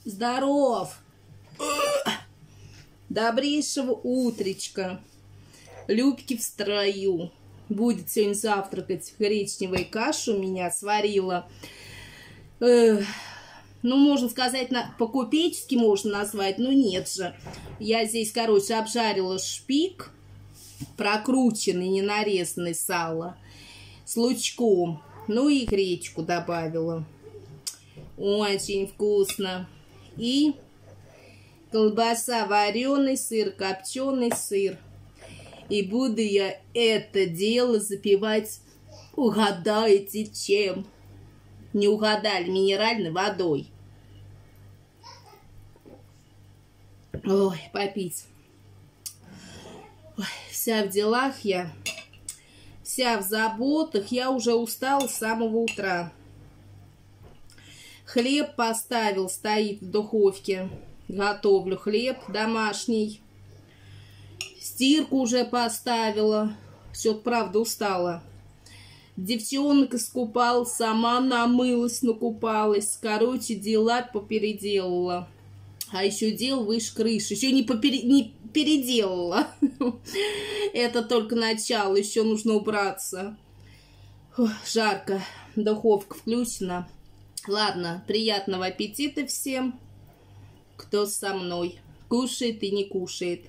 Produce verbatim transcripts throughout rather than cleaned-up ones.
Здоров! Добрейшего утречка. Любки в строю. Будет сегодня завтракать гречневой кашу. Меня сварила. Эх, ну, можно сказать, на, по-купечески можно назвать, но нет же. Я здесь, короче, обжарила шпик. Прокрученный, не нарезанный сало. С лучком. Ну и гречку добавила. Очень вкусно. И колбаса, вареный сыр, копченый сыр. И буду я это дело запивать, угадаете, чем? Не угадали, минеральной водой. Ой, попить. Ой, вся в делах я, вся в заботах. Я уже устала с самого утра. Хлеб поставил, стоит в духовке. Готовлю хлеб домашний. Стирку уже поставила. Все, правда, устала. Девчонок искупал, сама намылась, накупалась. Короче, дела попеределала. А еще дел выше крыши. Еще не, попере... не переделала. Это только начало. Еще нужно убраться. Фух, жарко. Духовка включена. Ладно, приятного аппетита всем, кто со мной. Кушает и не кушает.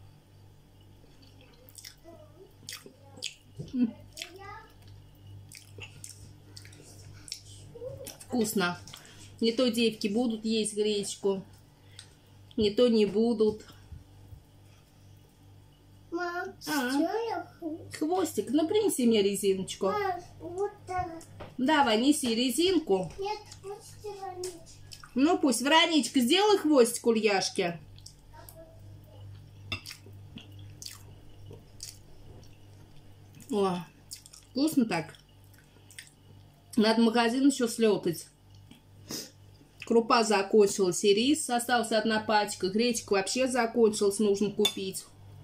Вкусно. Не то девки будут есть гречку, не то не будут. Мам, а, хвостик, ну принеси мне резиночку. Мам, вот так. Давай, неси резинку. Нет, пусть Вероничка. Ну пусть. Вероничка, сделай хвостик Ульяшке. О, вкусно так. Надо в магазин еще слетать. Крупа закончилась и рис. Осталась одна пачка. Гречка вообще закончилась. Нужно купить.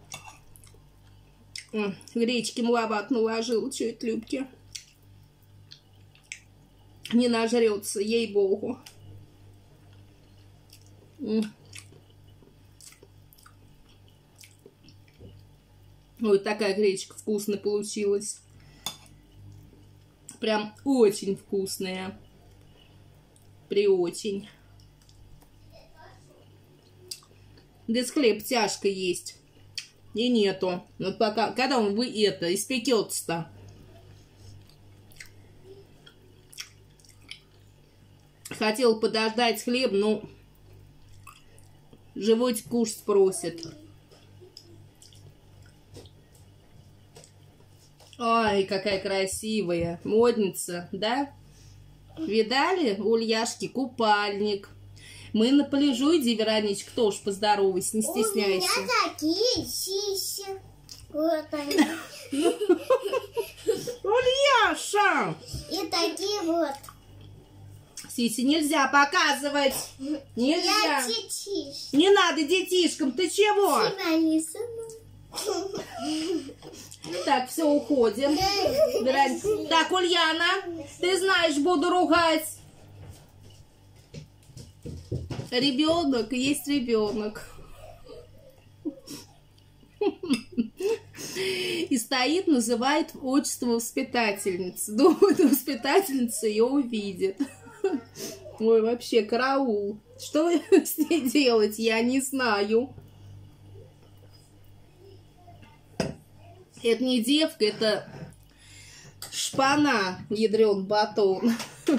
Гречки маловат наложила. Что это, Любки? Не нажрется, ей-богу. Ой, такая гречка вкусная получилась. Прям очень вкусная. Приочень. Без хлеб тяжко есть. И нету. Вот пока, когда он вы это испекется-то? Хотел подождать хлеб, но животик кушать просит. Ой, какая красивая модница, да? Видали у Ульяшки купальник? Мы на пляжу, иди, Вероничка, тоже поздоровайся, не стесняйся. У меня такие сиси. Вот они. Ульяша! И такие вот. Сиси нельзя показывать. Нельзя. Я детиш. Не надо детишкам, ты чего? Тебя не сама. Так, все, уходим. Вероничка. Так, Ульяна, ты знаешь, буду ругать. Ребенок, есть ребенок. И стоит, называет отчество воспитательницы. Думает, воспитательница ее увидит. Ой, вообще, караул. Что с ней делать, я не знаю. Это не девка, это шпана, ядрен батон.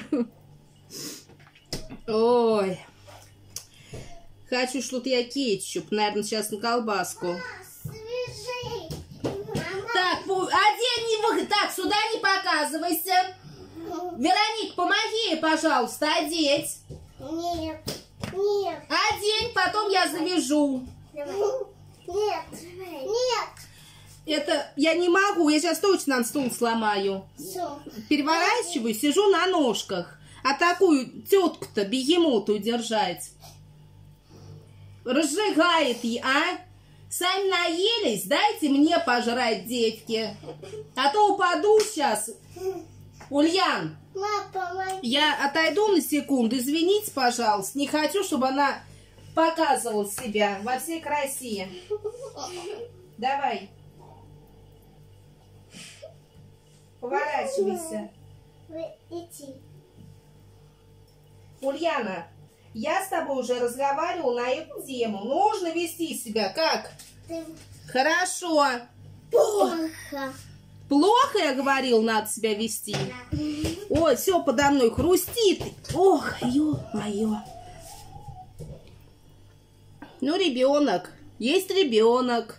Ой. Хочу что-то я кетчуп. Наверное, сейчас на колбаску. Свежий. Так, одень его. Так, сюда не показывайся. Вероника, помоги ей, пожалуйста, одеть. Нет, нет. Одень, потом я завяжу. Нет, нет. Это я не могу, я сейчас точно на стул сломаю. Все. Переворачиваю, сижу на ножках. А такую тетку-то, бегемоту держать. Разжигает ей, а? Сами наелись, дайте мне пожрать, девки. А то упаду сейчас Ульян, Мама, помоги. я отойду на секунду. Извините, пожалуйста. Не хочу, чтобы она показывала себя во всей красе. Давай. Поворачивайся. Вы идти. Ульяна, я с тобой уже разговаривала на эту тему. Нужно вести себя как? Ты Хорошо. плохо. Плохо, я говорил, надо себя вести. Ой, все подо мной хрустит. Ох, ё-моё. Ну, ребенок. Есть ребенок.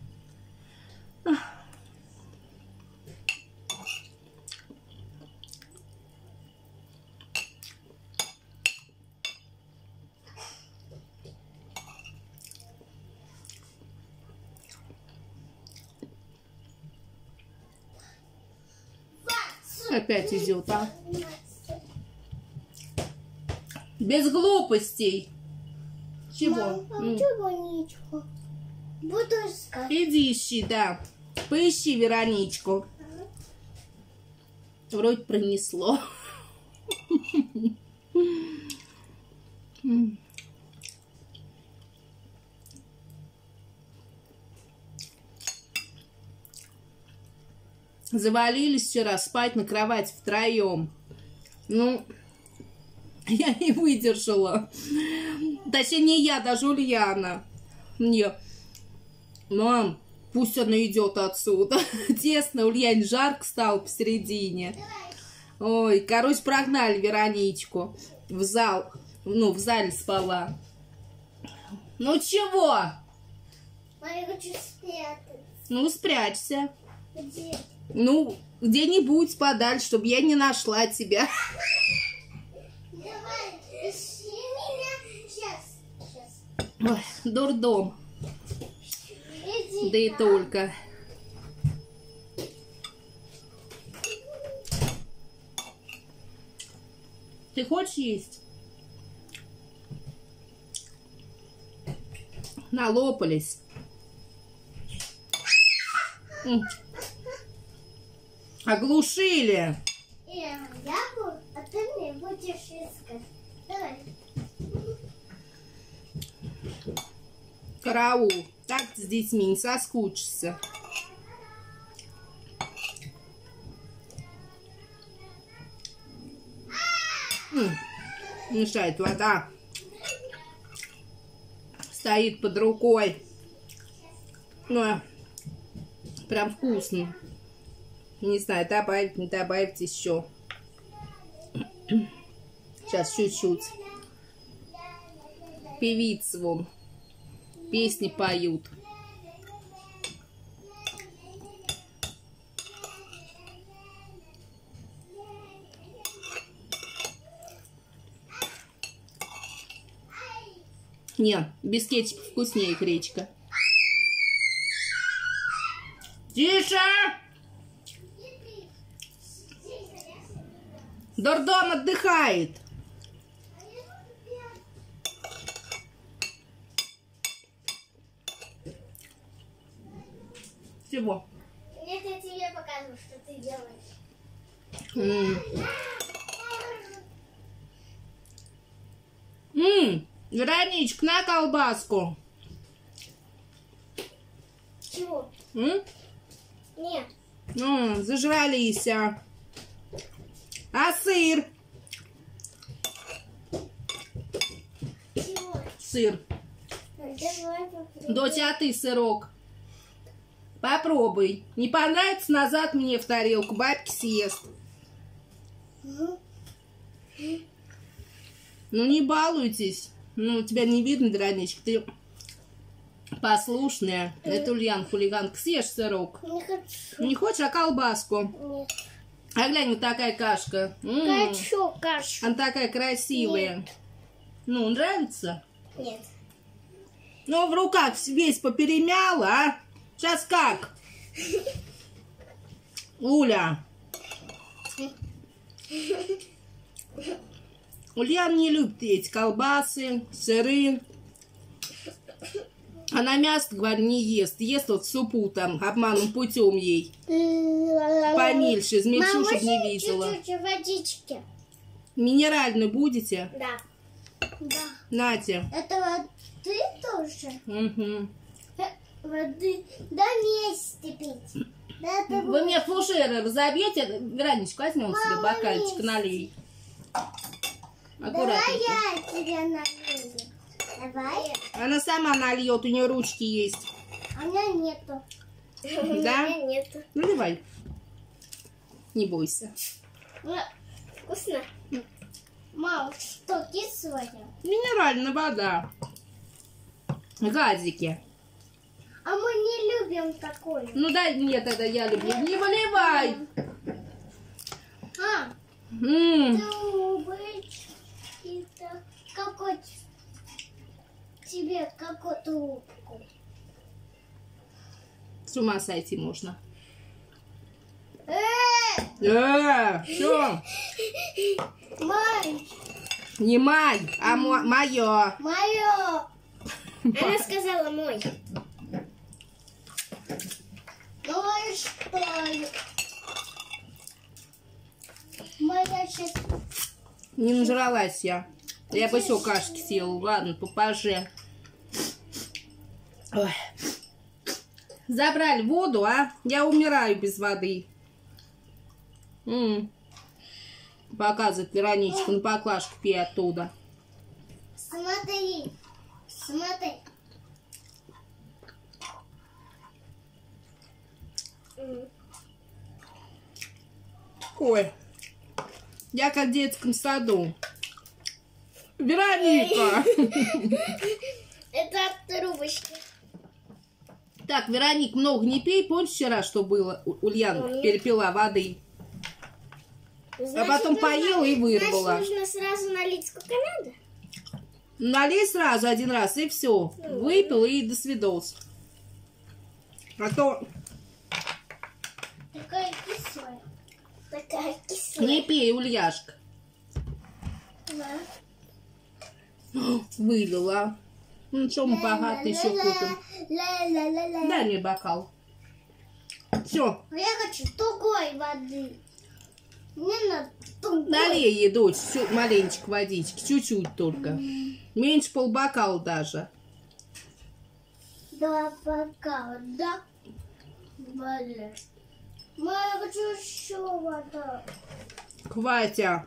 Опять идет, а? Без глупостей. Чего? Мама, М. чего ничего? Буду искать. Иди ищи, да. Поищи Вероничку. Вроде пронесло. Завалились вчера спать на кровать втроем. Ну, я не выдержала. Точнее, не я, даже Ульяна. Мне, мам, пусть она идет отсюда. Тесно, Ульяне жарко стало посередине. Ой, короче, прогнали Вероничку в зал. Ну, в зале спала. Ну, чего? Я хочу спрятаться. Ну, спрячься. Где? Ну, где-нибудь подальше, чтобы я не нашла тебя. Давай, ищи меня. Сейчас. Сейчас. Ой, дурдом. Иди. Да и только. Ты хочешь есть? Налопались. М. Оглушили. Я буду, а ты мне будешь искать. Давай. Караул. Так с детьми не соскучишься. М, Мешает вода. Стоит под рукой. Ну, прям вкусно. Не знаю, добавить, не добавить еще. Сейчас чуть-чуть. Певицы вон. Песни поют. Не, без кетчупа вкуснее гречка. Тише! Дурдом отдыхает. Чего? Нет, я тебе покажу, что ты делаешь. М. М, Вероничка, на колбаску. Чего? М? Нет. М, зажрались. А, а сыр? Чего? Сыр. Давай попробуем. Дотя, а ты сырок? Попробуй. Не понравится, назад мне в тарелку. Бабки съест. Угу. Ну, не балуйтесь. Ну, тебя не видно, Вероничка. Ты послушная. Это Ульян, хулиганка. Съешь сырок. Не хочу. Не хочешь, а колбаску? Нет. А глянь, вот такая кашка. М, Хочу кашу. Она такая красивая. Ну, нравится? Нет. Ну, в руках весь поперемяла, а? Сейчас как? Уля. Ульяна не любит эти колбасы, сыры. Она мясо, говорю, не ест. Ест вот в супу там, обманным путем ей. Помельче, измельчу, чтобы не видела. Чуть-чуть водички. Минеральную будете? Да. Да. Нате. Это вот ты тоже? Угу. Воды. Да вместе пить. Да, это Вы мне фужеры разобьете? Граничку возьмем себе, бокальчик налей. Давай Аккуратненько. я тебе налью. Давай. Она сама нальет, у нее ручки есть. А у меня нету. Да? У меня нету. Наливай. Не бойся. Вкусно? Мам, что, кислое? Минеральная вода. Газики. А мы не любим такое. Ну дай мне тогда, я люблю. Не выливай. А, М. трубочки-то. Какой тебе, какую трубку? С ума сойти можно. Э, Э, что? май, Не май, а мо- мое. мое. Она сказала мой. Ой, что ли? Моя сейчас... Не нажралась я. Я бы все кашки съела. Ладно, попозже. Ой. Забрали воду, а? Я умираю без воды. М. Показывает Вероничка, на поклажку пей оттуда. Смотри, смотри. Ой, я как в детском саду. Вероника! Это от трубочки. Так, Вероник, много не пей. Помнишь вчера, что было? У- Ульяна Помню. перепила воды. А потом поела и вырвала. Значит, нужно сразу налить сколько надо? Налей сразу один раз, и все. Выпил, и до свидос. А то Такая кислая. Такая кислая. не пей, Ульяшка. Да. Вылила. Ну, что мы богатые еще купим? Ла-ла-ла-ла. Дай мне бокал. Все, Я хочу другой воды. Мне надо другой. налей ей, дочь, чуть- маленечко водички, чуть-чуть только. Меньше полбокала даже. Два бокала, да? Вода. Мама, я хочу еще вода. Хватит.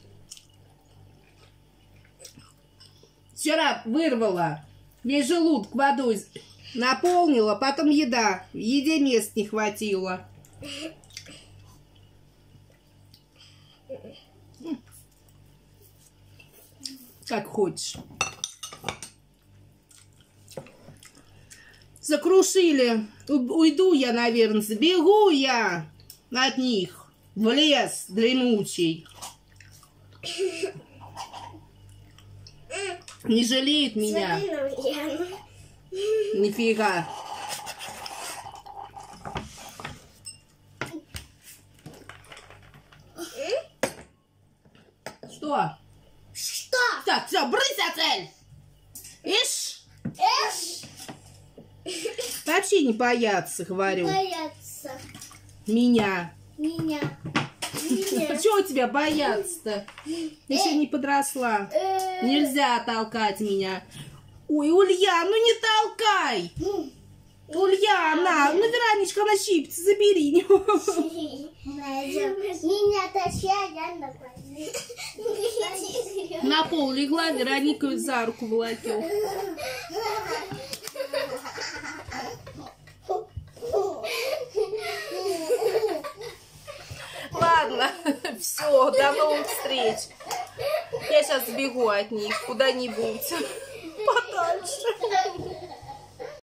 Вчера вырвала. Весь желудок водой наполнила, потом еда. В еде мест не хватило. Как хочешь. Закрушили. У- Уйду я, наверное, сбегу я от них в лес дремучий. Не жалеют меня. Смотри на Ульяну. Нифига. Что? Что? Так, все, брысь отель! Ишь! Эш, Вообще не боятся, говорю. боятся Меня. меня. Меня. Чего тебя бояться-то? Еще не подросла. Э, Нельзя толкать меня. Ой, Ульян, ну не толкай! Ульяна, ну Вероничка, она щипится, забери. Меня таща, я на На пол легла, Вероника её за руку волокет. Ладно, все, до новых встреч. Я сейчас сбегу от них куда-нибудь подальше.